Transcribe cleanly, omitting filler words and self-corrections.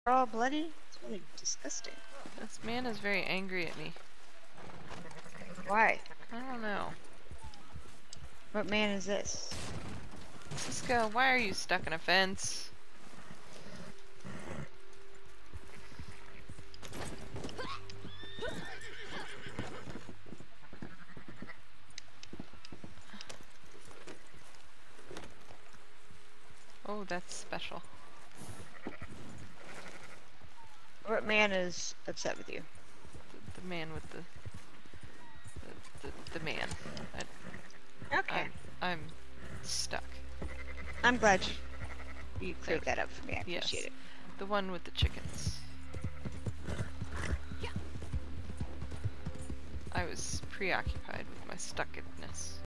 all bloody? It's really disgusting. This man is very angry at me. Why? I don't know. What man is this? Cisco, why are you stuck in a fence? Oh, that's special. What man is upset with you? The man with the man. Okay. I'm stuck. I'm glad you cleared Thank that up for me. I Yes. appreciate it. The one with the chickens. I was preoccupied with my stuckedness.